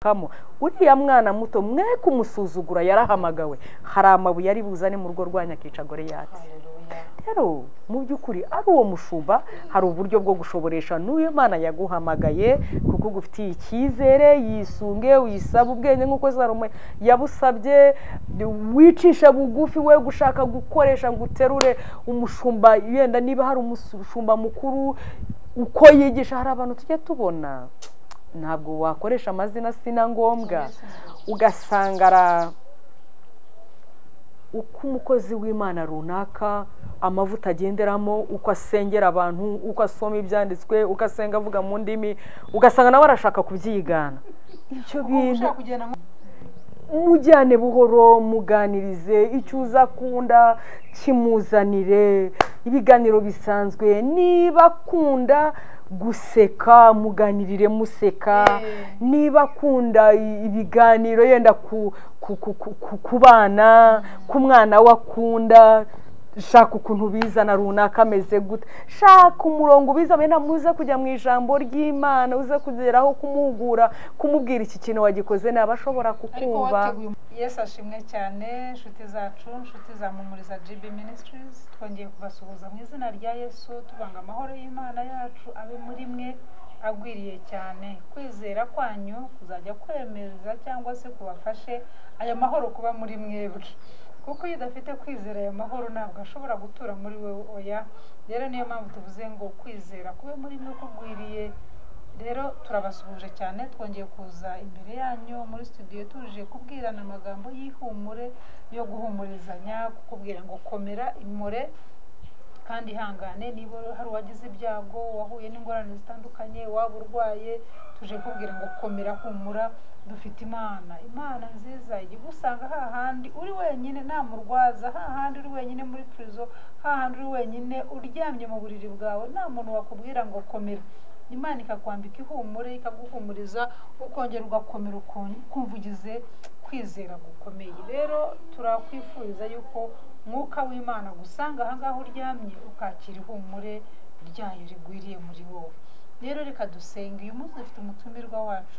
gusohokamo uriya mwana muto mwe kumusuzugura yarahamagawe hari amabuye ari buzane mu rugo rwanyu akica Goliyati rero mu by'ukuri ari uwo mushumba hari uburyo bwo gushoboresha n'uyu Mana yaguhamagaye kuko gufitiye icyizere yisunge wisaba ubwenge nk'uko Salomo yabusabye wicisha bugufi we gushaka gukoresha ngo uterure umushumba yenda niba hari umushumba mukuru uko yigisha hari abantu tujye tubona ntabwo wakoresha amazina sina ngombwa ugasangara uko umukozi w'Imana runaka amavuta agenderamo uko asengera abantu uko asoma ibyanditswe uko asenga avuga mu ndimi ugasanga nawe arashaka kubyigana icyo bintu mujyane buhoro muganirize icyo uzakunda kimuzanire ibiganiro bisanzwe niba akunda guseka muganirire museka niba akunda ibiganiro yenda ku bana ku mwana we akunda shaka ukuntu bizana runaka ameze gute shaka umurongo ubiza benda muze kujya mu ijambo ry'Imana uze kugeraho kumuhugura kumubwira iki kintu wagikoze naba ashobora kukumva. Yesu ashimwe cyane inshuti zacu inshuti za Mumuriza GB Ministries twongeye kubasuhuza mu izina rya Yesu tubanga amahoro y'Imana yacu abe muri mwe agwiriye cyane kwizera kwanyu kuzajya kwemeza cyangwa se kubafashe aya mahoro kuba muri mwebwe kuko iyo udafite kwizera aya mahoro ntabwo ashobora gutura muri wewe oya rero niyo mpamvu tuvuze ngo kwizera kube muri mwe kugwiriye rero turabasuhuje cyane twongeye kuza imbere yanyu muri studio tuje kubwirana amagambo y'ihumure yo guhumurizanya kukubwira ngo komera imore kandi hangane niba hari wagize ibyago wahuye n'ingorane zitandukanye waba urwaye tuje kubwira ngo komera humura dufite Imana nziza igusanga hahandi uri wenyine nta murwaza hahandi uri wenyine muri prison hahandi uri wenyine uryamye mu buriri bwawe nta muntu wakubwira ngo komera Imana ikakwambika ihumure ikaguhumuriza ukongera ugakomera kumvugize kwizera gukomeye rero turakwifuriza yuko mwuka w'Imana gusanga ahangaho uryamye ukakira ihumure ryayo rigwiriye muri wowe rero reka dusenga uyu munsi dufite umutumirwa wacu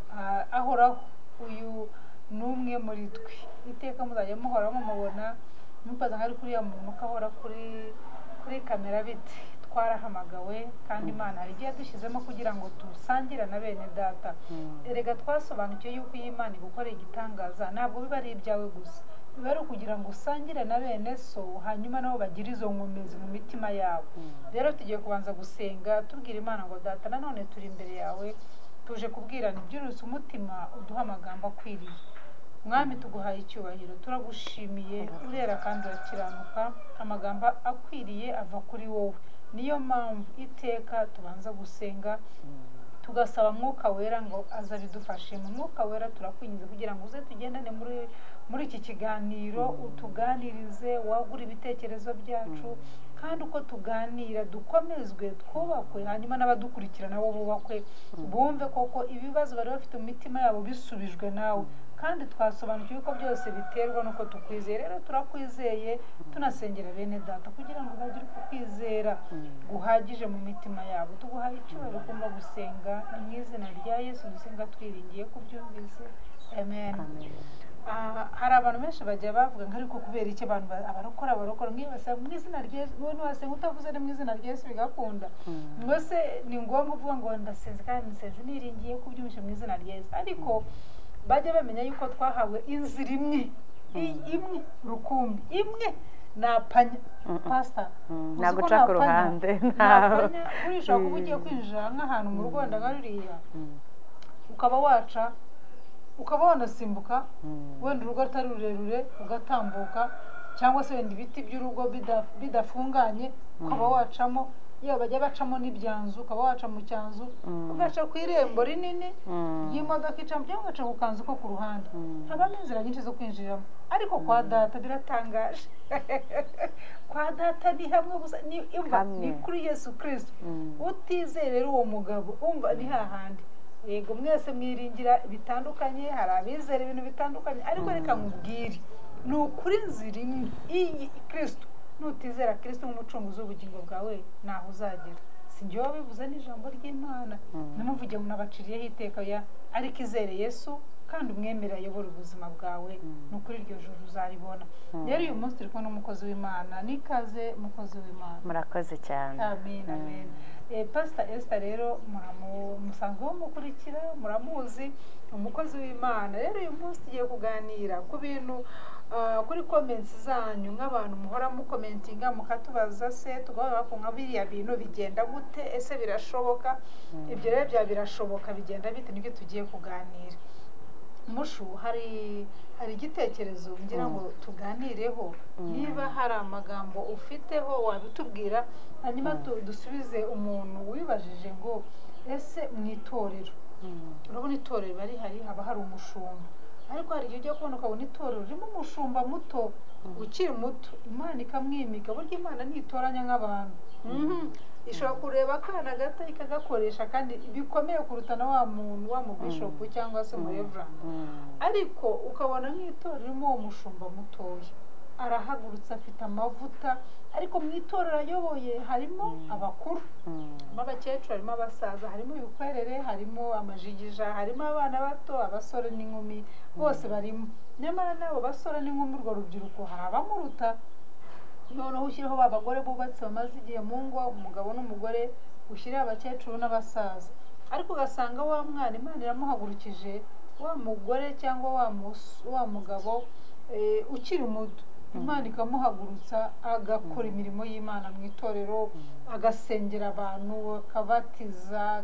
ahoraho uyu numwe muri twe iteka muzajya muhora mumubona mupaza nkari kuri ya muntu ukahora kuri kamera biti twarahamagawe kandi Imana hari igihe dushyizemo kugira ngo tusangira na bene data erega twasobanukiye yuko iyi Imana igukora igitangaza ntabwo biba ari ibyawe gusa biba ari kugira ngo usangire na bene so hanyuma nabo bagire izo nkomezi mu mitima yabo rero tugiye kubanza gusenga tubwira Imana ngo data nanone turi imbere yawe tuje kubwirana ibyurutse umutima uduha amagambo akwiriye mwami tuguhaye icyubahiro turagushimiye urera kandi urakiranuka amagambo akwiriye ava kuri wowe niyo mpamvu iteka tubanza gusenga tugasaba mwuka wera ngo azabidufashe mu mwuka wera turakwinjiza kugira ngo uze tugendane muri iki kiganiro utuganirize wagura ibitekerezo byacu kandi uko tuganira dukomezwe twubakwe hanyuma n'abadukurikira nabo bubakwe bumve koko ibibazo bari bafite mu mitima yabo bisubijwe nawe kandi twasobanukiwe ko byose biterwa nuko tukwizeye rero turakwizeye tunasengera bene data kugira ngo bagire kwizera guhagije mu mitima yabo tuguhaye icyubahiro kumva gusenga mu izina rya Yesu dusenga twiringiye kubyumvise amen hari abantu benshi bajya bavuga ngo ariko kubera iki abantu abarokora mwibasa mu izina rya Yesu wowe wasenga utavuze mu izina rya Yesu bigakunda mwese ni ngombwa uvuga ngo ndasenze kandi nsenze niringiye kubyumvisha mu izina rya Yesu ariko bajya bamenya yuko twahawe inzira imwe rukumbi imwe napanya pastor naguca ku ruhande napanya urishaka kuba ugiye kwinjira nk'ahantu mu Rwanda ngaruriya ukaba waca ukaba wanasimbuka wenda urugo atari rurerure ugatambuka cyangwa se wenda ibiti by'urugo bidafunganye ukaba wacamo iyo bajya bacamo n'ibyanzu ukaba waca mu cyanzu ugaca ku irembo rinini y'imodoka icamo cyangwa ugaca ku kanzu ko ku ruhande habamo inzira nyinshi zo kwinjiramo ariko kwa data biratangaje kwa data ni hamwe gusa ni kuri Yesu Kristo utizerera uwo mugabo umva ni hahandi yego mwese mwiringira bitandukanye hari abizera ibintu bitandukanye ariko reka nkubwire ni ukuri nzira iyi Kristo nutizera Kristo nk'umucunguzi w'ubugingo bwawe naho uzagera si njye wabivuze n'ijambo ry'Imana ntimuvuge ngo nabaciriyeho iteka ariko izere Yesu kandi umwemere ayobora ubuzima bwawe ni ukuri iryo joro uzaribona. Rero uyu munsi turi kumwe n'umukozi w'Imana, n'ikaze umukozi w'Imana. Murakoze cyane. Amen, amen. Pastor Esther rero musanzwe mukurikira, muramuzi, umukozi w'Imana. Rero uyu munsi tugiye kuganira ku bintu kuri comments zanyu, nk'abantu muhora mukomentinga mukatubaza se tugabaga ko nka biriya bintu bigenda gute, ese birashoboka? Ibyo rero birashoboka, bigenda bite, nibyo tugiye kuganira. Mushu, hari igitekerezo ngira ngo tuganireho, niba hari amagambo ufiteho wabitubwira, hanyuma dusubize umuntu wibajije ngo ese mu itorero, urabona itorero bari haba hari umushumba, ariko hari igihe ujya kubona ukabona itorero ririmo umushumba muto ukiri muto, Imana ikamwimika. Burya Imana ntitoranya nk'abantu, ishobora kureba akana gato ikagakoresha kandi bikomeye kuruta na wa muntu wa mubishopu cyangwa se mu reverend, ariko ukabona nk'itorero ririmo uwo mushumba mutoya, arahagurutse afite amavuta, ariko mu itorero ayoboye harimo abakuru, harimo abakecuru, harimo abasaza, harimo ibikwerere, harimo amajigija, harimo abana bato, abasore n'inkumi, bose barimo. Nyamara n'abo basore n'inkumi, urwo rubyiruko hari abamuruta. Noneho ushyiraho ba bagore bubatse bamaze igihe mu ngo, umugabo n'umugore, ushyiraho abakecuru n'abasaza, ariko ugasanga wa mwana Imana iramuhagurukije, wa mugore cyangwa wa mugabo ukiri muto, Imana ikamuhagurutsa agakora imirimo y'Imana mu itorero, agasengera abantu, akabatiza,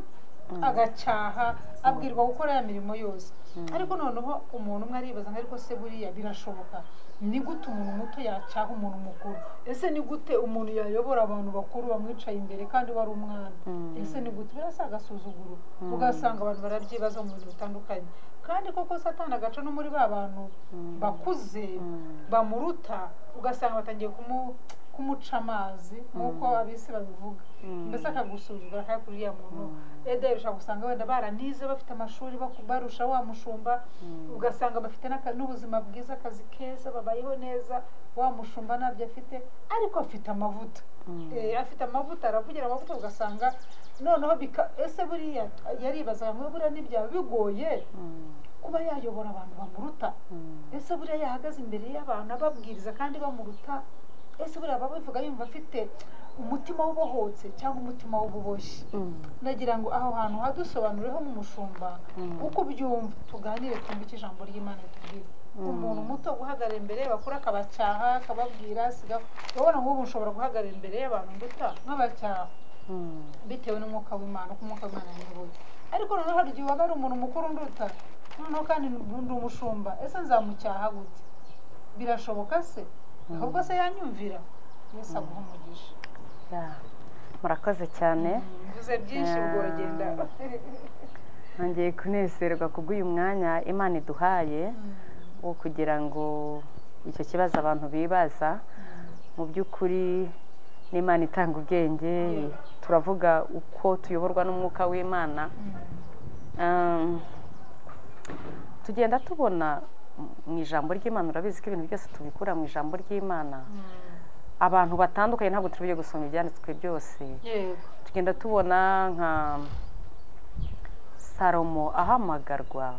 agacyaha, abwirwa gukora ya mirimo yose. Ariko noneho umuntu umwe aribaza, ariko se buriya birashoboka? Ni gute umuntu muto yacyaha umuntu mukuru? Ese ni gute umuntu yayobora abantu bakuru bamwicaye imbere kandi wari umwana? Ese ni gute? Birasa agasuzuguro, ugasanga abantu barabyibaza mu bintu bitandukanye. Kandi koko Satani agaca no muri ba bantu bakuze bamuruta, ugasanga batangiye kumuca amazi nk'uko abisi babivuga, mbese akagusuzugura kandi kuri ya muntu ushobora gusanga wenda baranize, bafite amashuri barusha wa mushumba, ugasanga bafite n'ubuzima bwiza, akazi keza, babayeho neza, wa mushumba ntabyo afite, ariko afite amavuta, afite amavuta, aravugira amavuta, ugasanga noneho ese buriya yaribazaga ngo buriya n'ibyaba bigoye kuba yayobora abantu bamuruta? Ese buriya yahagaze imbere y'abantu ababwiriza kandi bamuruta? Ese buriya babivuga yumva afite umutima w'ubohotse cyangwa umutima w'ububoshyi? Ndagira ngo aho hantu hadusobanureho nk'umushumba uko byumva, tuganire twumve icyo ijambo ry'Imana ritubwira. Umuntu muto guhagarara imbere y'abakuru akabacyaha, akababwira, urabona nk'ubu nshobora guhagarara imbere y'abantu nduta nk'abacyaha bitewe n'umwuka w'Imana, uko umwuka w'Imana yanyoboye. Ariko noneho hari igihe waba ari umuntu mukuru nduta, noneho kandi ndi umushumba, ese nzamucyaha gute? Birashoboka se? Ahubwo se yanyumvira? Yesu aguha umugisha. Murakoze cyane. Mvuze byinshi ubwo uragenda. Ngiye kunezerwa kubw'uyu mwanya Imana iduhaye wo kugira ngo icyo kibazo abantu bibaza, mu by'ukuri n'Imana itanga ubwenge, turavuga uko tuyoborwa n'umwuka w'Imana. Tugenda tubona mu ijambo ry'Imana, urabizi ko ibintu byose tubikura mu ijambo ry'Imana. Abantu batandukanye, ntabwo turi gusoma ibyanditswe byose. Tugenda tubona nka Salomo ahamagarwa,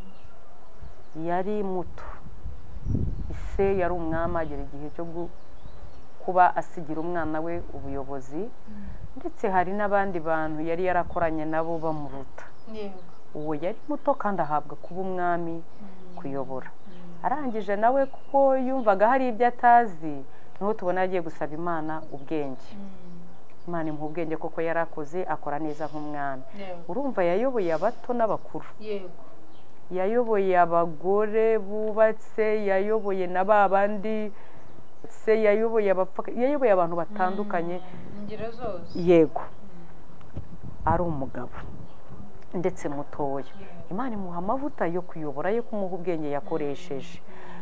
yari muto, ise yari umwami, agera igihe cyo kuba asigira umwana we ubuyobozi, ndetse hari n'abandi bantu yari yarakoranye nabo bamuruta. Uwo yari muto kandi ahabwa kuba umwami, kuyobora. Arangije nawe kuko yumvaga hari ibyo atazi, niho tubona yagiye gusaba Imana ubwenge. Imana imuha ubwenge koko yarakoze, akora neza nk'umwami. Urumva yayoboye abato n'abakuru, yayoboye abagore bubatse, yayoboye na ba bandi se, yayoboye abantu batandukanye. Yego, ari umugabo ndetse mutoya. Imana imuha amavuta yo kuyobora, yo kumuha ubwenge yakoresheje.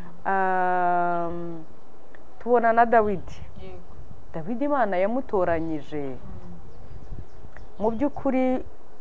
Tubona na Dawidi. Dawidi Imana yamutoranyije, mu by'ukuri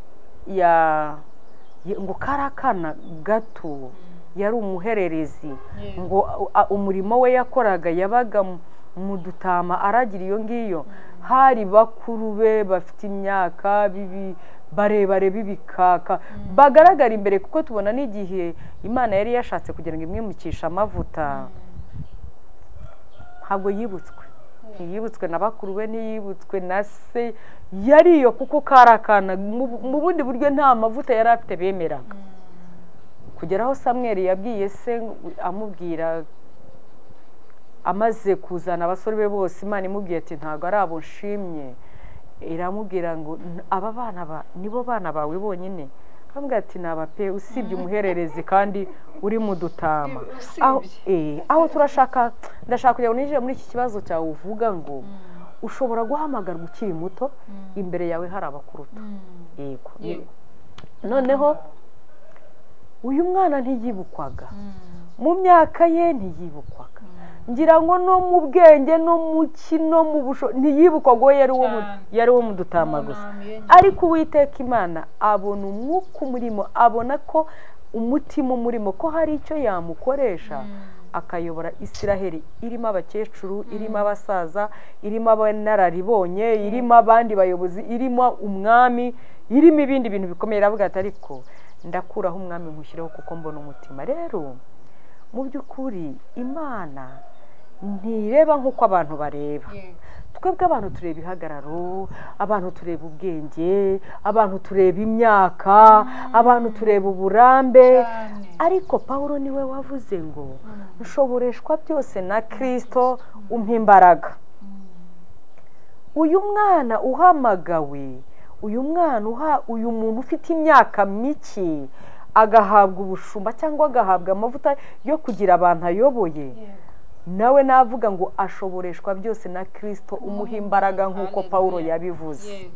ngo karakana gato, yari umuhererezi, ngo umurimo we yakoraga yabaga mu dutama aragira iyo ngiyo hari bakuru be bafite imyaka barebare b'ibikaka bagaragara imbere, kuko tubona n'igihe Imana yari yashatse kugira ngo imwimukishe amavuta ntabwo yibutswe, ntiyibutswe na bakuru be, ntiyibutswe na se, yariyo kuko karakana mu bundi buryo nta mavuta yari afite bemeraga, kugera aho Samweli yabwiye se amubwira amaze kuzana abasore be bose, Imana imubwiye ati ntabwo ari abo nshimye, iramubwira ngo aba bana nibo bana bawe bonyine, aramubwira ati naba pe usibye umuhererezi kandi uri mu dutama. Aho ndashaka kugira ngo ninjire muri iki kibazo cyawe uvuga ngo ushobora guhamagarwa ukiri muto, imbere yawe hari abakuruta. Yego, noneho uyu mwana ntiyibukwaga mu myaka ye, ntiyibukwaga ngira ngo no mu bwenge no mu kino mu busho ntiyibukwaga, yari wo mu dutama gusa, ariko Uwiteka Imana abona umwuka umurimo, abona ko umutima umurimo ko hari icyo yamukoresha akayobora Isiraheli irimo abakecuru, irimo abasaza, irimo abanararibonye, irimo abandi bayobozi, irimo umwami, irimo ibindi bintu bikomeye. Aravuga ati ariko ndakuraho umwami nkushyireho kuko mbona umutima. Rero mu by'ukuri Imana ntireba nk'uko abantu bareba. Twebwe abantu tureba ihagararo, abantu tureba ubwenge, abantu tureba imyaka, abantu tureba uburambe, ariko Pawulo niwe wavuze ngo nshoboreshwa byose na Kristo umpa imbaraga. Uyu mwana uhamagawe, uyu muntu ufite imyaka mike agahabwa ubushumba cyangwa agahabwa amavuta yo kugira abantu ayoboye, nawe navuga ngo ashoboreshwa byose na Kristo umuha imbaraga nk'uko Pawulo yabivuze.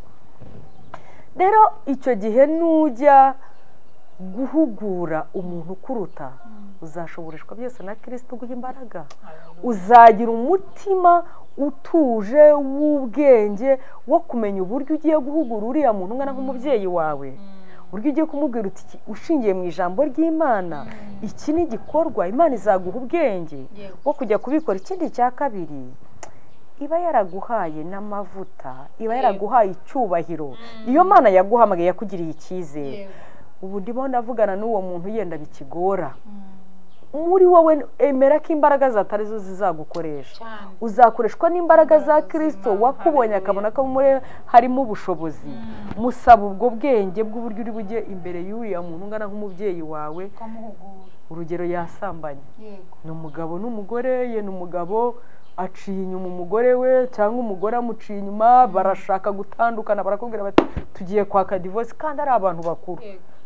Rero icyo gihe nujya guhugura umuntu ukuruta, uzashoboreshwa byose na Kristo uguha imbaraga, uzagira umutima utuje w'ubwenge wo kumenya uburyo ugiye guhugura uriya muntu ungana nk'umubyeyi wawe, uburyo ugiye kumubwira uti ushingiye mu ijambo ry'Imana iki ni igikorwa, Imana izaguha ubwenge wo kujya kubikora. Ikindi cya kabiri, iba yaraguhaye n'amavuta, iba yaraguhaye icyubahiro. Iyo Mana yaguhamagaye yakugiriye icyizere, ubu ndimo ndavugana n'uwo muntu yenda bikigora, muri wowe emera ko imbaraga zatari zo zizagukoresha, uzakoreshwa n'imbaraga za Kristo wakubonye akabona ko muri harimo ubushobozi. Musaba ubwo bwenge bw'uburyo uri bujye imbere y'uriya muntu ungana nk'umubyeyi wawe. Urugero, yasambanye, ni umugabo n'umugore ye, ni umugabo aciye inyuma umugore we cyangwa umugore amuciye inyuma, barashaka gutandukana, barakubwira bati tugiye kwaka divorce kandi ari abantu bakuru.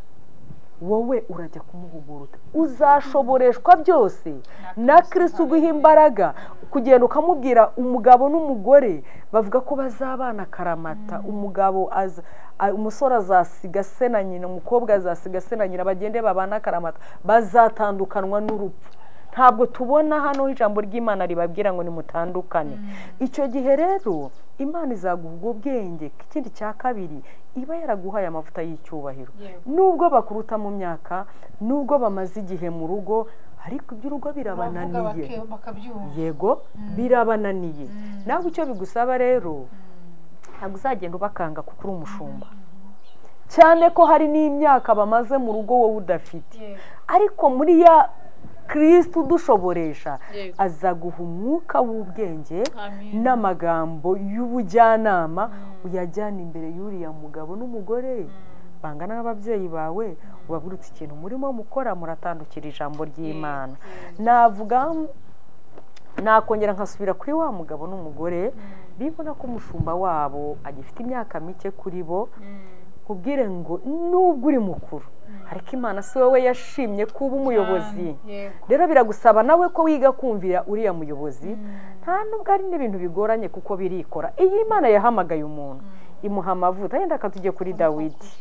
Wowe urajya kumuhugura, uzashoboreshwa byose na Kristo uguha imbaraga, kugenda ukamubwira. Umugabo n'umugore bavuga ko bazabana karamata, umusore azasiga se na nyina, umukobwa azasiga se na nyina, bagende babana karamata, bazatandukanwa n'urupfu. Ntabwo tubona hano ijambo ry'Imana ribabwira ngo nimutandukane. Icyo gihe rero Imana izaguha ubwo bwenge. Ikindi cya kabiri, iba yaraguhaye amavuta y'icyubahiro, nubwo bakuruta mu myaka, nubwo bamaze igihe mu rugo, ariko iby'urugo birabananiye. Yego, birabananiye. Nawe icyo bigusaba rero, ntabwo uzagenda ubakanga kuko uri umushumba, cyane ko hari n'imyaka bamaze mu rugo wowe udafite, ariko muri ya Kristo udushoboresha azaguha umwuka w'ubwenge n'amagambo y'ubujyanama, uyajyana imbere y'uriya mugabo n'umugore bangana n'ababyeyi bawe, ubabwira ikintu murimo mukora muratandukira ijambo ry'Imana. Nakongera nkasubira kuri wa mugabo n'umugore bibona ko umushumba wabo agifite imyaka mike kuri bo, kubwire ngo nubwo uri mukuru, ariko Imana si wowe yashimye kuba umuyobozi. Rero biragusaba nawe ko wiga kumvira uriya muyobozi, nta nubwo ari n'ibintu bigoranye kuko birikora. Iyi Imana yahamagaye umuntu imuha amavuta. Yenda tujye kuri Dawidi,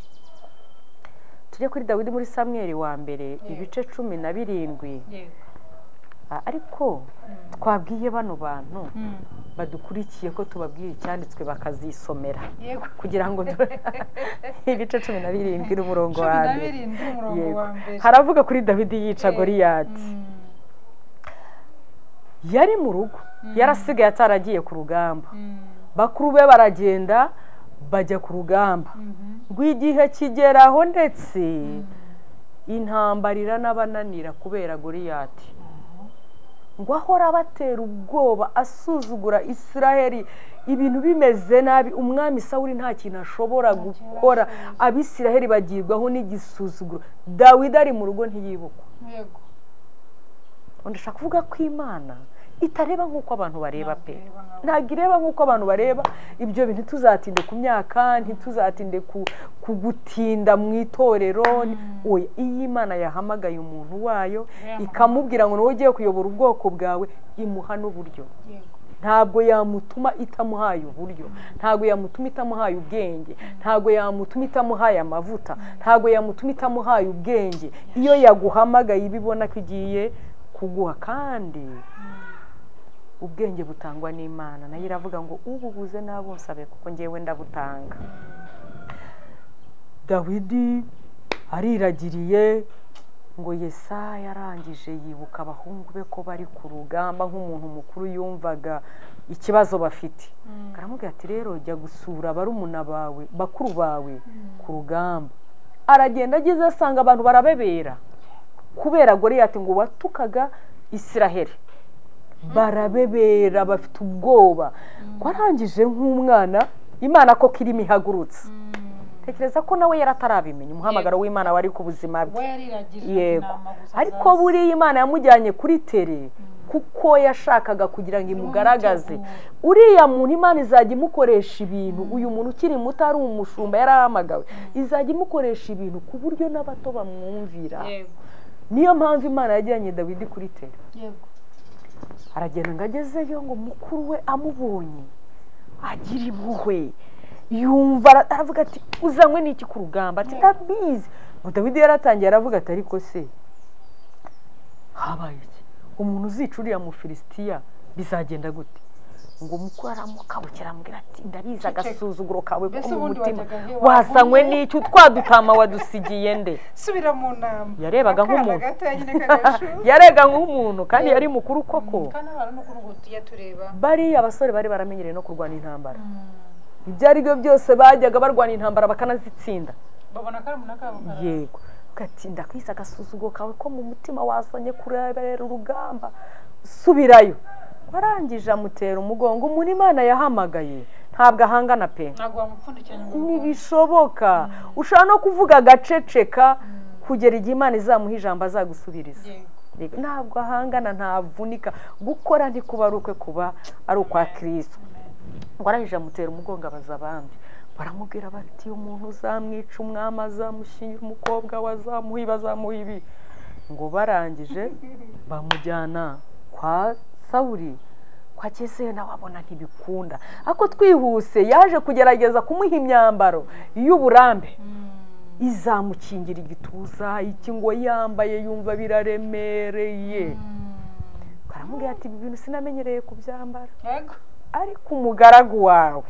muri Samweli wa mbere ibice 17. Ariko twabwiye bano bantu badukurikiye ko tubabwira icyanditswe bakazisomera kugira ngo ibice 17 n'umurongo wa mbere haravuga kuri Dawidi yica Goliyati. yari mu rugo yarasigaye ataragiye ku rugamba bakuru be baragenda bajya ku rugamba rw'igihe kigeraho ndetse intambara iranabananira kubera Goliyati ngo ahora abatera ubwoba asuzugura Isiraheli ibintu bimeze nabi umwami Sawuli nta kintu ashobora gukora abisiraheli bagirwaho n'igisuzuguro Dawidi ari mu rugo ntiyibukwa ndashaka kuvuga ko Imana itareba nk'uko abantu bareba pe ntabwo ireba nk'uko abantu bareba ibyo bintu ntituzatinde ku myaka ntituzatinde ku gutinda mu itorero oya iyo Imana yahamagaye umuntu wayo ikamubwira ngo wowe ugiye kuyobora ubwoko bwawe imuha n'uburyo ntabwo yamutuma itamuhaye uburyo ntabwo yamutuma itamuhaye ubwenge ntabwo yamutuma itamuhaye amavuta ntabwo yamutuma itamuhaye ubwenge iyo yaguhamagaye ibibona ko igiye kuguha kandi ubwenge butangwa n'Imana nayo iravuga ngo ububuze nabonsabe kuko ngewe ndabutanga Dawidi ariragiriye ngo Yesaya arangije yibuka abahungu be ko bari ku rugamba nk'umuntu mukuru yumvaga ikibazo bafite karamubwira ati rero jya gusura barumuna bawe bakuru bawe ku rugamba aragenda ageze asanga abantu barabebera kubera Goliyati ngo watukaga Isiraheli barabebera bafite ubwoba warangije nk'umwana Imana ko kirimo ihagurutse tekereza ko nawe yaratarabimenya umuhamagaro w'Imana wari ku buzima bwe yego ariko buri Imana yamujyanye kuri tere kuko yashakaga kugira ngo imugaragaze uriya muntu Imana izajya imukoresha ibintu uyu muntu ukiri muto ari umushumba yarahamagawe izajya imukoresha ibintu ku buryo n'abato bamwumvira niyo mpamvu Imana yajyanye Dawidi kuri tere yego aragenda ngo agezeyo ngo mukuru we amubonye agira impuhwe yumva aravuga ati uzanywe n'iki ku rugamba ati ndabizi ngo Dawidi yaratangiye aravuga ati ariko se habaye iki umuntu uzicuriya mu Filisitiya bizagenda gute ngo mukuru aramukabukira amubwira ati ndabizi agasuzuguro kawe ko mu mutima wasanywe n'iki utwadutama wadusigiye nde subira mu nama yarebaga nk'umuntu yarega nk'umuntu kandi yari mukuru koko kandi abantu mukuru yatureba bari abasore bari baramenyereye no kurwana intambara ibyo ari byo byose bajyaga barwana intambara bakanazitsinda babona kare munakabo yego gatinda kwisa agasuzuguro kawe ko mu mutima wasanye kurebera urugamba subirayo warangije amutera umugongo umuntu Imana yahamagaye ntabwo ahangana pe ntabwo wamupfundikiranye ntibishoboka ushaka no kuvuga agaceceka kugera igihe Imana izamuha ijambo azagusubiriza ntabwo ahangana ntavunika gukora ntikuba ari ukwe kuba ari ukwa Kristo warangije amutera umugongo abaza abandi baramubwira bati umuntu uzamwica umwami azamushyingira umukobwa wazamuha bazamuha ibi ngo barangije bamujyana kwa Sawuli kwa Yesayi nawe abona ntibikunda ako twihuse yaje kugerageza kumuha imyambaro y'uburambe izamukingira igituza iki ngo yambaye yumva biraremereye karamubwira ati ibi bintu sinamenyereye kubyambara ariko umugaragu wawe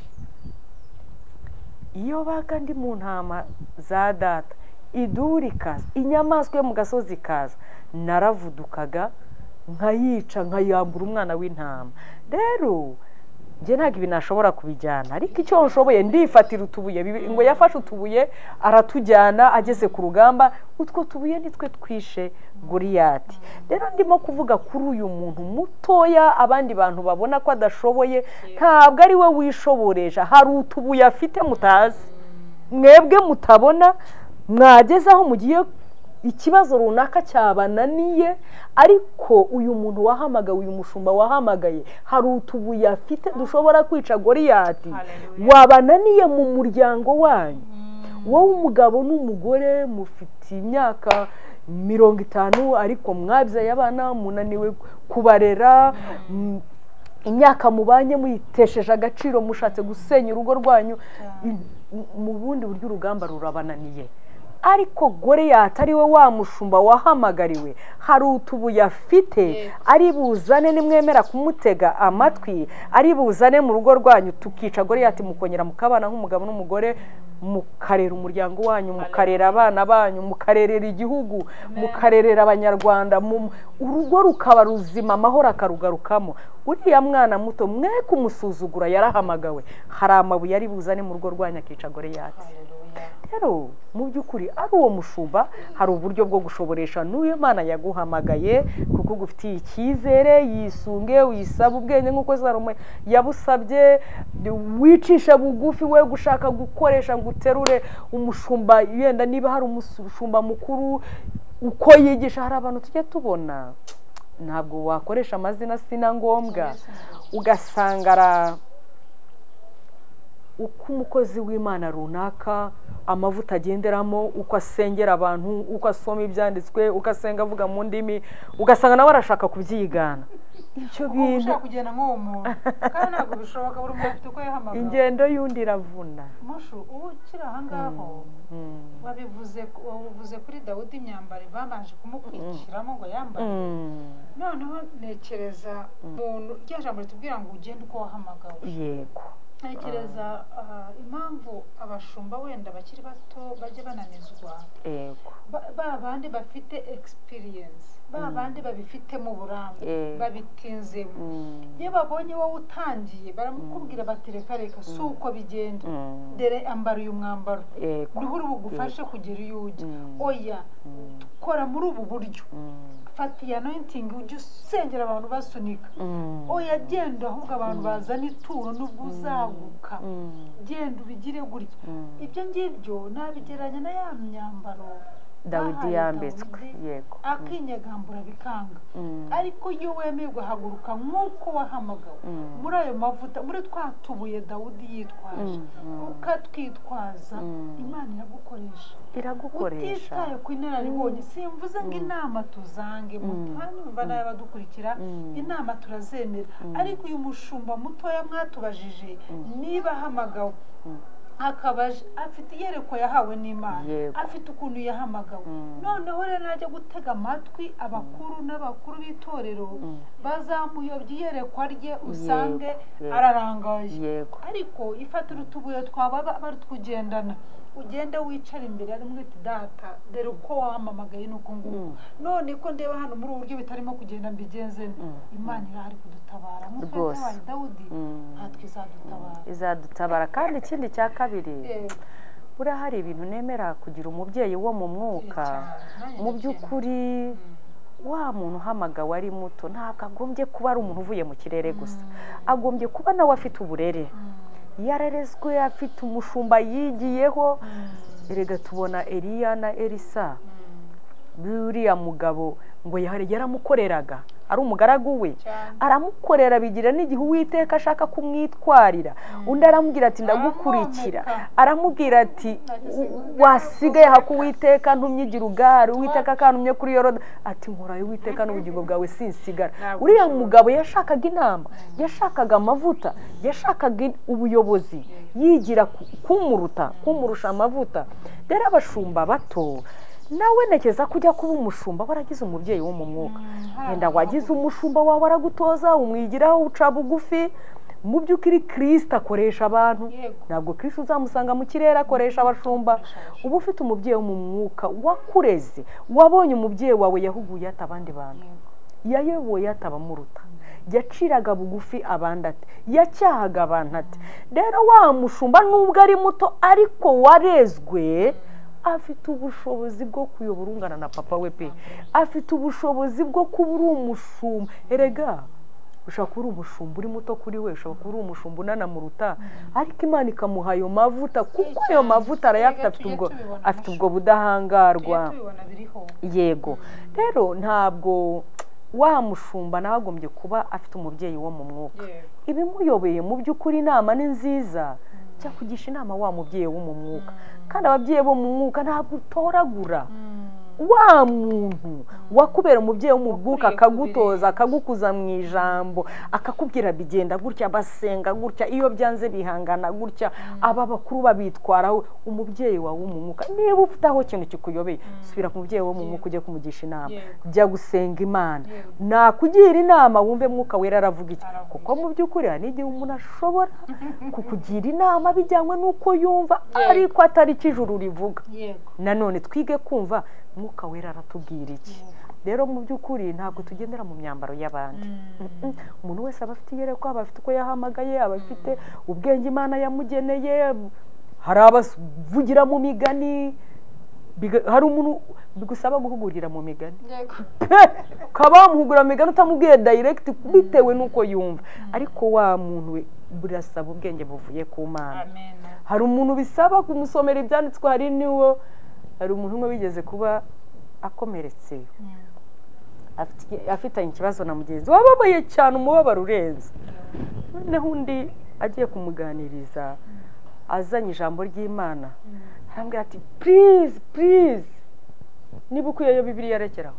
iyo baga ndi mu ntama za data idurikaza inyamaswa yo mu gasozi kaza naravudukaga nkayica nkayambura umwana w'intama rero njye ntabwo ibi nashobora kubijyana ariko icyo nshoboye ndifatira utubuye ngo yafashe utubuye aratujyana ageze ku rugamba utwo tubuye nitwe twishe Goliyati rero ndimo kuvuga kuri uyu muntu mutoya abandi bantu babona ko adashoboye ntabwo ari we wishoboresha hari utubuye afite mutazi mwebwe mutabona mwageze aho mugiye ikibazo runaka cyabananiye ariko uyu muntu wahamagaye uyu mushumba wahamagaye hari utubuye afite dushobora kwica Goliyati wabananiye mu muryango wanyu wowe umugabo n'umugore mufite imyaka 50 ariko mwabyaye abana munaniwe kubarera imyaka mubanye muyitesheje agaciro mushatse gusenya urugo rwanyu mu bundi buryo urugamba rurabananiye ariko Goliyati ari we wa mushumba wahamagariwe hari utubuye afite ari buzane nimwemera kumutega amatwi ari buzane mu rugo rwanyu tukica Goliyati mukongera mukabana nk'umugabo n'umugore mukarera umuryango wanyu mukarera abana banyu mukarerera igihugu mukarerera abanyarwanda urugo rukaba ruzima amahoro akarugarukamo uriya mwana muto mwe kumusuzugura yarahamagawe hari amabuye ari buzane mu rugo rwanyu akica Goliyati rero mu by'ukuri ari uwo mushumba hari uburyo bwo gushoboresha n'uyu Mana yaguhamagaye kuko gufitiye icyizere yisunge wisaba ubwenge nk'uko Salomo yabusabye wicisha bugufi we gushaka gukoresha ngo uterure umushumba yenda niba hari umushumba mukuru uko yigisha hari abantu tujye tubona ntabwo wakoresha amazina sina ngombwa ugasanga uko umukozi w'Imana runaka amavuta agenderamo uko asengera abantu uko asoma ibyanditswe uko asenga avuga mu ndimi ugasanga nawe arashaka kubyigana icyo bintu ushaka kugenda nk'uwo muntu kandi ntabwo bishoboka buri muntu afite uko yahamagara ingendo y'undi iravuna mushu ubu ukiri aha ngaho wabivuze kuri Dawudi imyambaro babanje kumukwikiramo ngo yambare noneho ntekereza umuntu rya jambo ritubwira ngo ugende uko wahamagawe yego ntekereza impamvu abashumba wenda bakiri bato bajya bananizwa ba bandi bafite experience ba bandi babifitemo uburambe babitinzemo iyo babonye wowe utangiye baramukubwira bati reka si uko bigenda dore ambara uyu mwambaro niho uri bugufashe kugera iyo ujya oya kora muri ubu buryo fata iya anointing ujye usengera abantu basunika oya genda ahubwo abantu bazana ituro n'ubwo uzaguka genda ubigire gutya ibyo ngibyo nabigeranya na ya myambaro Dawidi yambitswe yego akinyegambura bikanga ariko iyo wemeye guhaguruka nk'uko wahamagawe muri ayo mavuta muri twatubuye Dawudi yitwaje ukatwitwaza Imana iragukoresha utitaye ku inararibonye simvuze ngo inama tuzange mutanyumva nawe badukurikira inama turazemera ariko uyu mushumba mutoya mwatubajije niba ahamagawe akabaje afite iyerekwa yahawe n'Imana afite ukuntu yahamagawe noneho rero najya gutega amatwi abakuru n'abakuru b'itorero bazamuyobya iyerekwa rye usange ararangaye ariko ifatira utubuye twaba bari kugendana ugende wicara imbere ari mwite data dore uko wamamagaye nuko nguko none ko ndeba hano muri uburyo bitarimo kugenda mbigenze Imana irahari kudutabara nk'uko yabaye Dawudi natwe izadutabara kandi ikindi cya kabiri buriya hari ibintu nemera kugira umubyeyi wo mu mwuka mu by'ukuri wa muntu uhamagawe ari muto ntabwo agombye kuba ari umuntu uvuye mu kirere gusa agombye kuba nawe afite uburere yararezwe afite umushumba yigiyeho erega tubona Eliya na Elisa buriya mugabo ngo yaramukoreraga ari umugaragu we aramukorera bigira n'igihe Uwiteka ashaka kumwitwarira undi aramubwira ati ndagukurikira aramubwira ati wasigaye haku Uwiteka ntumyigira ugari Uwiteka kantumye kuri Yorodani ati nkorayo Uwiteka n'ubugingo bwawe sinsigara uriya mugabo yashakaga inama yashakaga amavuta yashakaga ubuyobozi yigira kumurusha amavuta rero abashumba bato nawe nekeza kujya kuba umushumba waragize umubyeyi wo mu mwuka yenda wagize umushumba wawe aragutoza umwigiraho uca bugufi mu by'ukuri Kristo akoresha abantu ntabwo Kristo uzamusanga mu kirere akoresha abashumba uba ufite umubyeyi wo mu mwuka wakureze wabonye umubyeyi wawe yahuguye ati abandi bantu yayoboye atabamuruta yaciraga bugufi abandi ati yacyahaga abantu ati rero wa mushumba nubwo ari muto ariko warezwe afite ubushobozi bwo kuyobora ungana na papa we pe afite ubushobozi bwo kuba uri umushumba erega ushaka uri umushumba uri muto kuri we ushaka uri umushumba unanamuruta ariko Imana ikamuha ayo mavuta kuko ayo mavuta arayafite afite ubwo budahangarwa yego rero ntabwo wa mushumba nawe agombye kuba afite umubyeyi wo mu mwuka ibimuyobeye mu by'ukuri inama ni nziza cya kugisha inama wa mubyeyi wo mu mwuka kandi ababyeyi bo mu mwuka ntabwo utoragura wa muntu wakubera umubyeyi wo mu bwuka akagutoza akagukuza mu ijambo akakubwira bigenda gutya basenga gutya iyo byanze bihangana gutya aba bakuru babitwaraho umubyeyi wawe w'umwuka niba ufite aho ikintu kikuyobeye subira ku mubyeyi wo mu mwuka ujye kumugisha inama jya gusenga Imana nakugira inama wumve Mwuka Wera aravuga iki kuko mu by'ukuri hari igihe umuntu ashobora kukugira inama bijyanywe n'uko yumva ariko atari ijuru rivuga nanone twige kumva Mwuka Wera aratubwira iki rero mu by'ukuri ntabwo tugendera mu myambaro y'abandi umuntu wese aba afite iyerekwa aba afite uko yahamagaye aba afite ubwenge Imana yamugeneye hari abavugira mu migani hari umuntu bigusaba guhugurira mu migani ukaba wamuhugura mu migani utamubwiye direct bitewe n'uko yumva ariko wa muntu we burasaba ubwenge buvuye ku Mana hari umuntu bisaba kumusomera ibyanditswe hari umuntu umwe wigeze kuba akomeretse afitanye ikibazo na mugenzi wababaye cyane umubabaro urenze noneho undi agiye kumuganiriza azanye ijambo ry'Imana arambwira ati please niba ukuyeyo Bibiliya rekeraho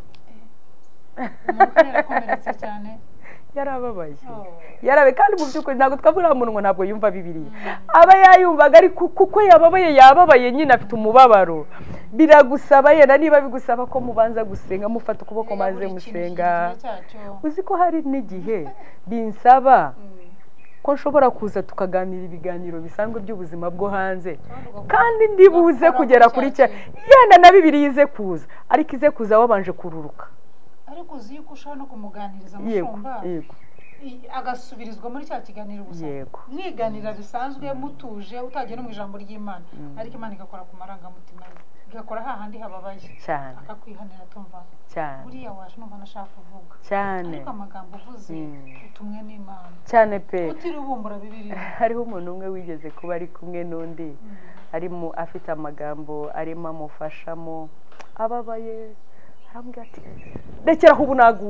yarakomeretse cyane yarababaye kandi mu by'ukuri ntabwo twabura umuntu ntabwo yumva Bibiliya aba yayumvaga ariko kuko yababaye nyine afite umubabaro biragusaba yenda niba bigusaba ko mubanza gusenga mufata ukuboko maze musenga uzi ko hari n'igihe binsaba ko nshobora kuza tukaganira ibiganiro bisanzwe by'ubuzima bwo hanze kandi ndibuze kugera kuri cya yenda na Bibiliya ize kuza ariko ize kuza wabanje kururuka ariko uzi yuko ushobora no kumuganiriza mushumba agasubirizwa muri cya kiganiro gusa mwiganira bisanzwe mutuje utagiye no mu ijambo ry'Imana ariko Imana igakora ku marangamutima igakora hahandi hababaye cyane akakwihanira tumva cyane buriya waje numva nashaka kuvuga cyane ariko amagambo uvuze utumwe n'Imana cyane pe utiri ubumbura Bibiliya hariho umuntu umwe wigeze kuba ari kumwe n'undi arimo afite amagambo arimo amufashamo ababaye arambwira ati rekeraho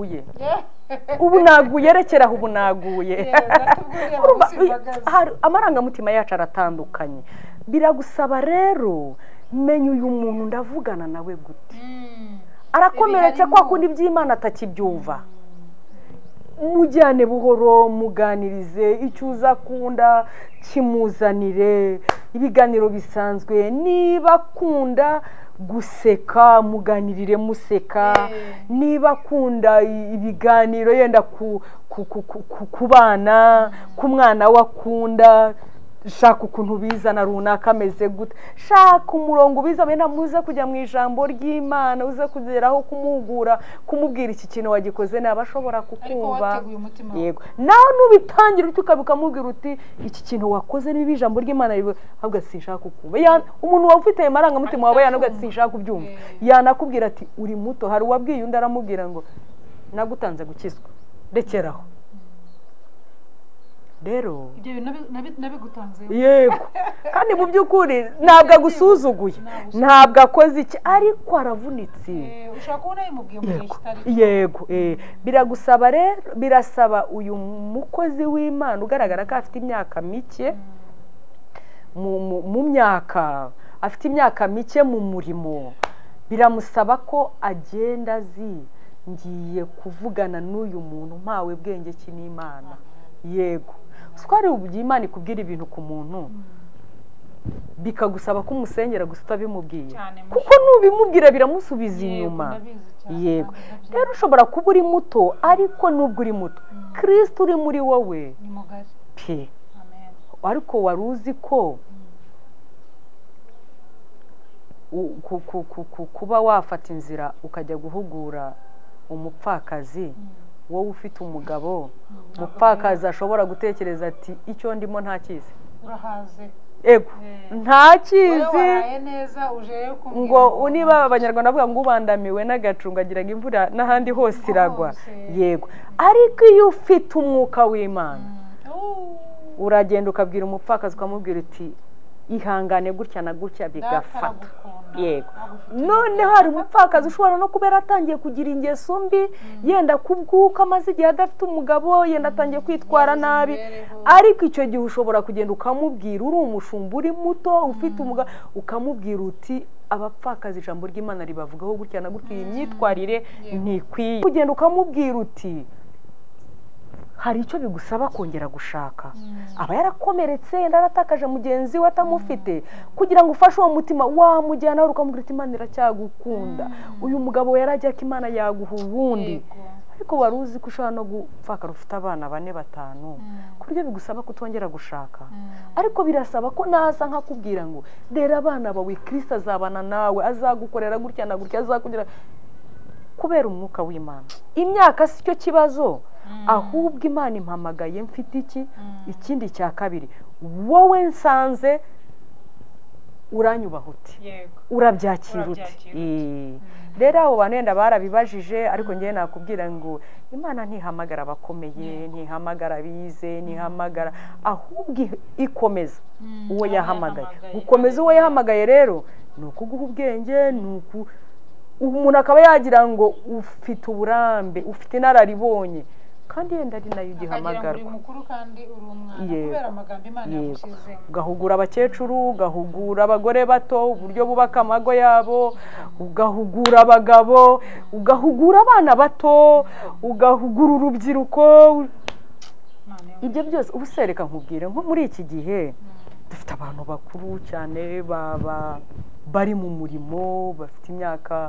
ubu naguye rekeraho ubu naguye amarangamutima yacu aratandukanye biragusaba rero menya uyu muntu ndavugana nawe gute arakomeretse kwa kundi by'Imana atakibyumva mujyane buhoro muganirize icyo uza kunda kimuzanire ibiganiro bisanzwe niba kunda guseka muganirire museka niba akunda ibiganiro yenda ku bana ku mwana wakunda shaka ukuntu bizana runaka ameze gute shaka umurongo ubiza wenda muze kujya mu ijambo ry'Imana uze kugeraho kumuhugura kumubwira iki kintu wagikoze naba ashobora kukumva yego nawe nubitangira ukamubwira uti iki kintu wakoze niba ijambo ry'Imana ahubwo sinshaka kukumva umuntu wafite amarangamutima wawe yanabwo sinshaka kubyumva yanakubwira ati uri muto hari uwabwiye undi aramubwira ngo nagutanze gukizwa rekeraho rero ibyo nabigutanze yego kandi mu by'ukuri ntabwo agusuzuguye ntabwo akoze iki ariko aravunitse ushaka kubona yimubwiye mu gihe kitari yego biragusaba rero birasaba uyu mukozi w'Imana ugaragara ko afite imyaka mike mu myaka afite imyaka mike mu murimo biramusaba ko agenda azi ngiye kuvugana n'uyu muntu mpawe bwenge ki n'Imana yego twari Imana ikubwira ibintu ku muntu bikagusaba ko umusengera gusa utabimubwiye kuko nubimubwira biramusubiza inyuma yego rero ushobora kuba uri muto ariko nubwo uri muto Kristo uri muri wowe pe ariko wari uzi ko kuba wafata inzira ukajya guhugura umupfakazi wowe ufite umugabo umupfakazi ashobora gutekereza ati icyo ndimo ntakizi urahaze ego ntakizi ngo niba abanyarwanda bavuga ngo ubandamiwe n'agacunga agira ngo imvura n'ahandi hose iragwa yego ariko iyo ufite umwuka w'Imana uragenda ukabwira umupfakazi ukamubwira uti ihangane gutya na gutya bigafata yego none hari umupfakazi ushobora no kuba yaratangiye kugira ingeso mbi yenda kubwuka amaze igihe adafite umugabo yenda atangiye kwitwara nabi ariko icyo gihe ushobora kugenda ukamubwira uri umushumba uri muto ufite umugabo ukamubwira uti abapfakazi ijambo ry'Imana ribavugaho gutya na gutya, iyi myitwarire ntikwiye. Kugenda ukamubwira uti hari icyo bigusaba kongera gushaka, aba yarakomeretse ndaratakaje mugenzi we atamufite, kugira ngo ufashe uwo mutima wamujyana ukamubwira ati Imana iracyagukunda, uyu mugabo yarajya ko Imana yaguha ubundi. Ariko wari uzi ko ushobora no gupfakara ufite abana 4 5 ku buryo bigusaba kutongera gushaka. Ariko birasaba ko naza nkakubwira ngo rero abana bawe Kristo azabana nawe, azagukorera gutya na gutya, azakugira kubera umwuka w'Imana. Imyaka si cyo kibazo, ahubwo Imana impamagaye mfite iki. Ikindi cya kabiri, wowe nsanze uranyubaha uti, urabyakira uti. Rero abo bantu wenda barabibajije, ariko ngiye nakubwira ngo Imana ntihamagara abakomeye, ntihamagara bize, ntihamagara, ahubwo ikomeza uwo yahamagaye. Gukomeza uwo yahamagaye rero ni ukuguha ubwenge, ni umuntu akaba yagira ngo ufite uburambe, ufite inararibonye, kandi yenda ari nayo igihamagarwa. Ugahugura abakecuru, ugahugura abagore bato uburyo bubaka amago yabo, ugahugura abagabo, ugahugura abana bato, ugahugura urubyiruko. Ibyo byose ubusereka nkubwire nko muri iki gihe dufite abantu bakuru cyane bari mu murimo, bafite imyaka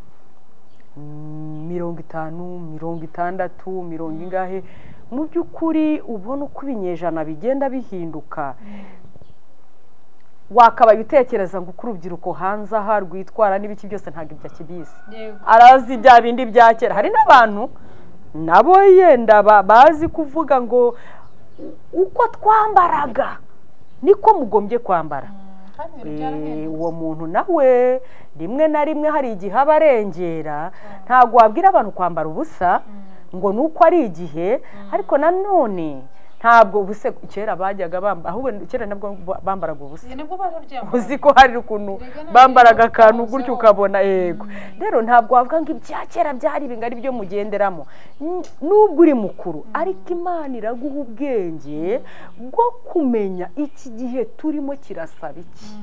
50, 60, 70 ingahe. Mu by'ukuri ubona uko ibinyejana bigenda bihinduka, wakabaye utekereza ngo uko urubyiruko hanze aha rwitwara n'ibiki byose ntabwo ibyo akibizi, arazi bya bindi bya kera. Hari n'abantu nabo yenda bazi kuvuga ngo uko twambaraga niko mugombye kwambara. Uwo muntu nawe rimwe na rimwe hari igihe aba arengera, ntabwo wabwira abantu kwambara ubusa ngo nuko ari igihe, ariko nanone ntabwo ubuse kera bajyaga bambara, ahubwo kera nabwo bambaraga ubusa. Uzi ko hari ukuntu bambaraga akantu gutyo ukabona yego. Rero ntabwo wavuga ngo ibya kera byari bingari byo mugenderamo, nubwo uri mukuru, ariko Imana iraguha ubwenge bwo kumenya iki gihe turimo kirasaba iki.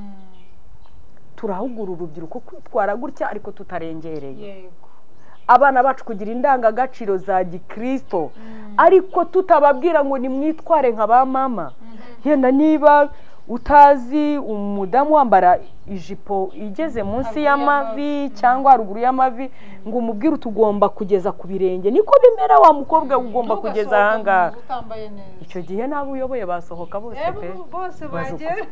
Turahugura urubyiruko kwitwara gutya ariko tutarengereye, abana bacu kugira indangagaciro za gikristo, ariko tutababwira ngo nimwitware nka ba mama. Yenda niba utazi umudamu wambara ijipo igeze munsi y'amavi cyangwa haruguru y'amavi, ngo umubwire utugomba kugeza ku birenge, niko bimera wa mukobwa ugomba kugeza ahangaha. Icyo gihe nabo uyoboye basohoka bose pe, bose bagera.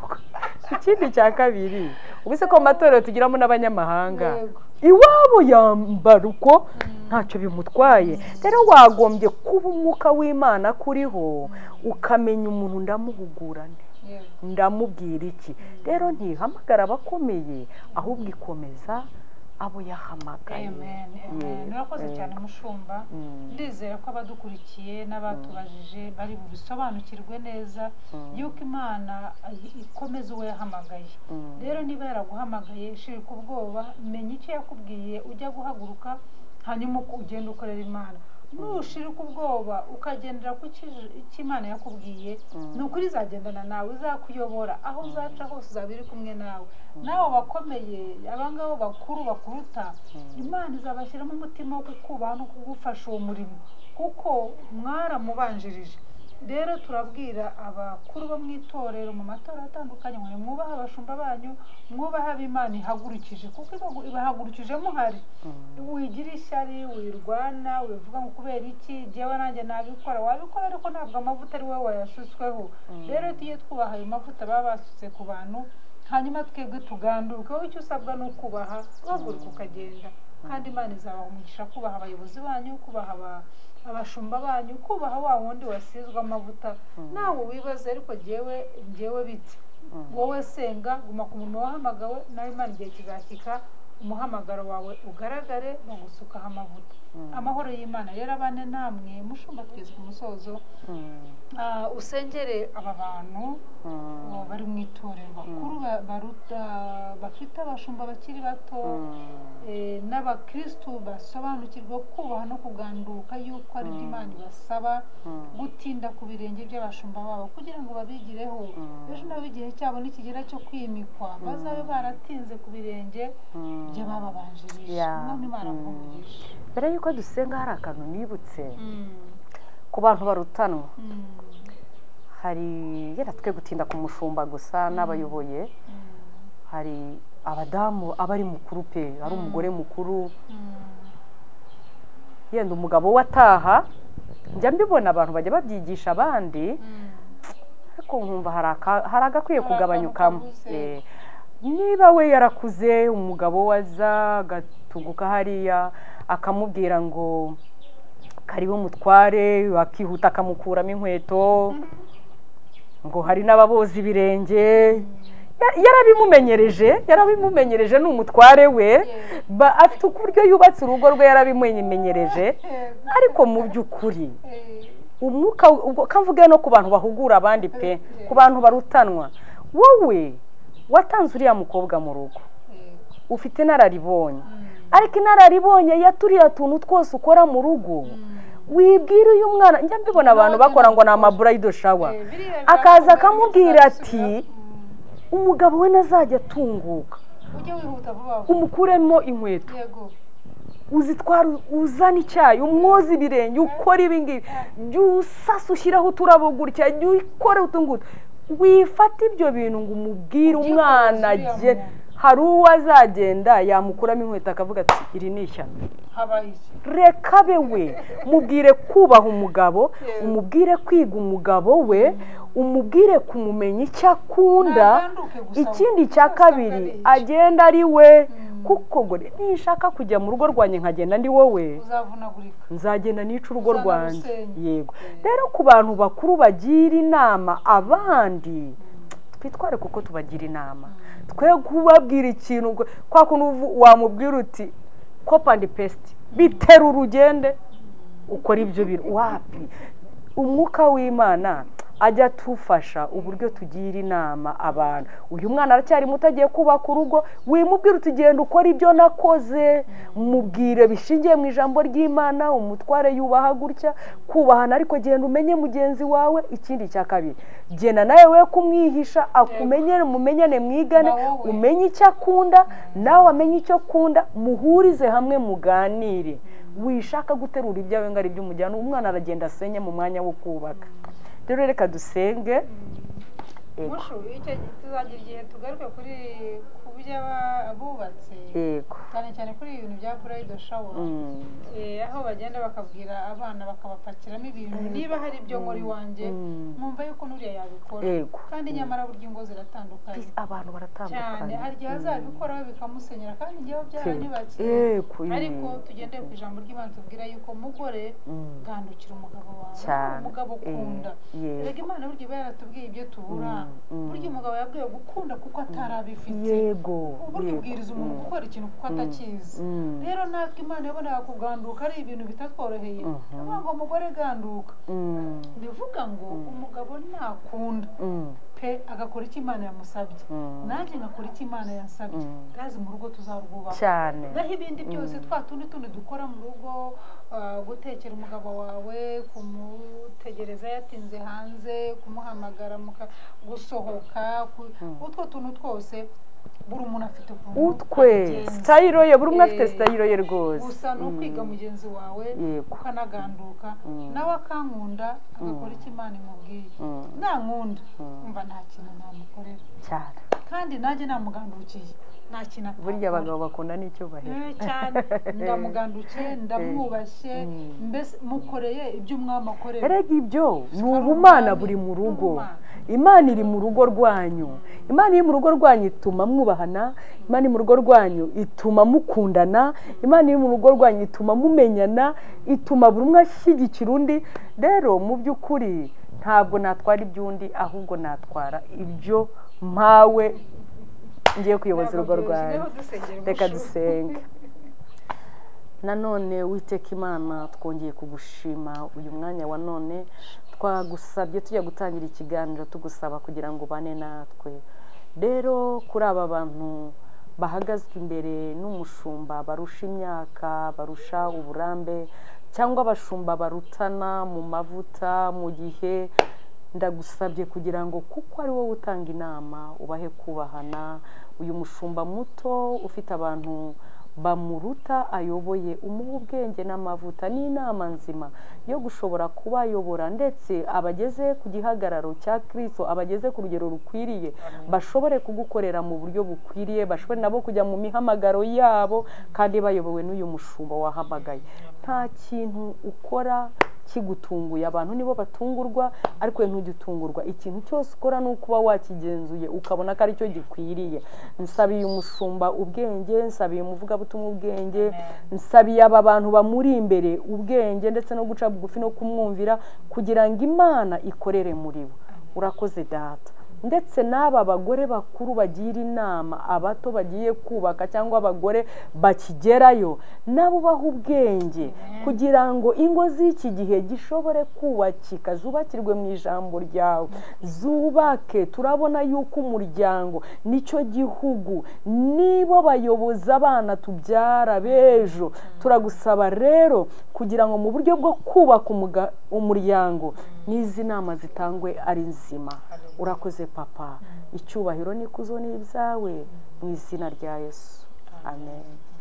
Ikindi cya kabiri, ubise ko amatorero tugiramo n'abanyamahanga, iwabo yambara uko ntacyo bimutwaye. Rero wagombye kuba umwuka w'Imana kuriho, ukamenya umuntu ndamuhugurane, ndamubwira iki. Rero ntihamagara abakomeye, ahubwo ikomeza abo yahamagaye. Murakoze cyane mushumba. Ndizera ko abadukurikiye n'abatubajije bari bubisobanukirwe neza yuko Imana ikomeza uwo yahamagaye. Rero niba yaraguhamagaye shirika ubwoba, menya icyo yakubwiye, ujya guhaguruka hanyuma ugenda ukorera Imana. Nushirika ubwoba ukagendera ku Imana yakubwiye, nukuri izagendana nawe, izakuyobora aho uzaca hose, uzaba iri kumwe nawe. Nawe bakomeye, abangabo bakuru bakuruta, Imana izabashyiramo umutima wo kukubaha no kugufasha uwo murimo, kuko mwaramubanjirije. Rero turabwira abakuru bo mu itorero mu matora atandukanye ngo mwubaha abashumba banyu, mwubaha Imana ihagurukije, kuko ibahagurukije muhari. Wigira ishyari, wirwana, wivuga ngo kubera iki jewe nanjye nabikora, wabikora ariko ntabwo amavuta ari wowe wayasutsweho. Rero tugiye twubaha ayo mavuta baba basutse ku bantu, hanyuma twebwe tuganduke. Wowe icyo usabwa ni ukubaha, uhaguruka ukagenda, kandi Imana izabaha umugisha kubaha abayobozi banyu, kubaha abashumba banyu, kubaha wa wundi wasizwe amavuta. Nawe wibaze ariko jewe biti, wowe senga, guma ku muntu wahamagawe, nawe Imana igihe kizashyika umuhamagaro wawe ugaragare mu gusukaho amavuta. Amahoro y'Imana rero abane namwe mushumba twese ku musozo. Usengere aba bantu bari mu itorero bakuru bafite abashumba bakiri bato n'abakristu basobanukirwa kubaha no kuganduka yuko ari Imana ibasaba gutinda ku birenge by'abashumba babo kugira ngo babigireho ejo nabo igihe cyabo n'ikigera cyo kwimikwa bazabe baratinze ku birenge by'ababanjirije. None baravugisha mbere yuko dusenga hari akantu nibutse ku bantu barutanwa. Hari yera twe gutinda ku mushumba gusa n'abayoboye, hari abadamu abari mukuru pe, ari umugore mukuru yenda umugabo wataha, njya mbibona abantu bajya babyigisha abandi, ariko nkumva hari agakwiye kugabanyukamo. Niba we yarakuze umugabo waza agatuguka hariya akamubwira ngo karibu mutware, bakihuta akamukuramo inkweto, ngo hari n'ababoza ibirenge, yarabimumenyereje n'umutware we, afite uburyo yubatse urugo rwe, yarabimenyereje. Ariko mu by'ukuri umwuka kavuga no ku bantu bahugura abandi pe, ku bantu barutanwa, wowe watanze uriya mukobwa mu rugo, ufite inararibonye, ariko inararibonye yaturiye tuntu twose ukora mu rugo, wibwira uyu mwana. Njya mbibona abantu bakora ngo ni amaburayidi shawa, akaza akamubwira ati umugabo we nazajya atunguka, umukuremo inkweto, uzitwara uzana icyayi, umwoza ibirenge, ukora ibingibi, jya usasa ushyiraho uturabo gutya, jya ukora utungutu. Wifata ibyo bintu ngo umubwire umwana agiye, hari uwo azagenda yamukuramo inkweto akavuga ati iri ni ishyano. Reka be we mubwire kubaha umugabo, umubwire kwiga umugabo we, umubwire kumumenya icyo akunda, ikindi cya kabiri agenda ari we, kuko ngo nishaka kujya mu rugo rwanjye nkagenda ndi wowe nzagenda nica urugo rwanjye. Yego rero ku bantu bakuru bagira inama abandi, twitware kuko tubagira inama, twe kubabwira ikintu kwa kuntu wamubwira uti copy and paste, bitera urugende ukora ibyo bintu. Wapi umwuka w'Imana ajya tufasha uburyo tugira inama abantu. Uyu mwana aracyari muto agiye kubaka urugo, wimubwira uti genda ukora ibyo nakoze, mubwire bishingiye mu ijambo ry'Imana, umutware yubaha gutya, kubahana, ariko genda umenye mugenzi wawe. Ikindi cya kabiri, genda nawe we kumwihisha, akumenyere, mumenyane, mwigane, umenye icyo akunda nawe amenye icyo akunda, muhurize hamwe muganire. Wishaka guterura ibyawe ngo ari by'umujyana, umwana aragenda asenye mu mwanya wo kubaka. Rero reka dusenge. Mushu icyo tuzagira igihe tugaruke kuri kubyo abubatse, cyane cyane kuri ibintu bya burayidi shawa, aho bagenda bakabwira abana bakabapakiramo ibintu, niba hari ibyo nkora iwanjye mwumva yuko n'uriya yabikora, kandi nyamara burya ingo ziratandukanye, abantu baratandukanye, hari igihe azabikoraho bikamusenyera, kandi njyewe byaranyubakiye. Ariko tugendeye ku ijambo ry'Imana tubwira yuko mugore gandukira umugabo wawe, umugabo ukunda. Rega Imana burya iba yaratubwiye ibyo tubura, burya umugabo yabwiwe gukunda kuko atarabifite. Burya ubwiriza umuntu gukora ikintu kuko atakizi. Rero natwe Imana yabonaga kuganduka ari ibintu bitatworoheye, avuga ngo umugore ganduka, bivuga ngo umugabo nakunda pe agakora icyo Imana yamusabye, nanjye ngakora icyo Imana yansabye, gazi mu rugo tuzarwubaha cyane. Naho ibindi byose tundi dukora mu rugo, gutekera umugabo wawe, kumutegereza yatinze hanze, kumuhamagara gusohoka, utwo tuntu twose buri umuntu afite utwe style ye, buri umwe afite style ye rwose. Gusa no kwiga mugenzi wawe ukanaganduka, nawe akankunda agakora icyo Imana imubwiye. Nankunda umva nta kintu namukorera cyane, kandi nanjye namugandukiye nta kintu. Burya abagabo bakunda n'icyo bahera cyane, ndamugandukiye, ndamwubashye, mbese mukoreye ibyo umwami akorera. Erega ibyo ni ubumana buri mu rugo. Imana iri mu rugo rwanyu, Imana iri mu rugo rwanyu ituma mwubahana, Imana iri mu rugo rwanyu ituma mukundana, Imana iri mu rugo rwanyu ituma mumenyana, ituma buri umwe ashyigikira undi. Rero mu by'ukuri ntabwo natwara iby'undi, ahubwo natwara ibyo mpawe ngiye kuyoboza urugo rwanjye. Reka dusenge. Nanone Uwiteka Imana, twongeye kugushima uyu mwanya wa none, twagusabye tujya gutangira ikiganiro tugusaba kugira ngo bane natwe. Rero kuri aba bantu bahagazwe imbere n'umushumba barusha imyaka, barusha uburambe, cyangwa abashumba barutana mu mavuta mu gihe, ndagusabye kugira ngo kuko ari wowe utanga inama ubahe kubahana. Uyu mushumba muto ufite abantu bamuruta ayoboye, umuha ubwenge n'amavuta n'inama nzima yo gushobora kubayobora, ndetse abageze ku gihagararo cya Kristo, abageze ku rugero rukwiriye, bashobore kugukorera mu buryo bukwiriye, bashobore nabo kujya mu mihamagaro yabo kandi bayobowe n'uyu mushumba wahamagaye. Nta kintu ukora kigutunguye, abantu nibo batungurwa ariko ntujye utungurwa. Ikintu cyose ukora ni ukuba wakigenzuye ukabona ko ari cyo gikwiriye. Nsabiye umushumba ubwenge, nsabiye umuvugabutumwa ubwenge, nsabiye aba bantu bamuri imbere ubwenge ndetse no guca bugufi no kumwumvira kugira ngo Imana ikorere muri bo. Urakoze Data. Ndetse n'aba bagore bakuru bagira inama abato bagiye kubaka cyangwa abagore bakigerayo, nabo baha ubwenge kugira ngo ingo z'iki gihe gishobore kubakika, zubakirwe mu ijambo ryawe, zubake. Turabona yuko umuryango nicyo gihugu, nibo bayoboza abana tubyara b'ejo. Turagusaba rero kugira ngo mu buryo bwo kubaka umuryango n'izi nama zitangwe ari nzima. Urakoze Papa, icyubahiro n'ikuzo ni ibyawe mu izina rya Yesu. Amen.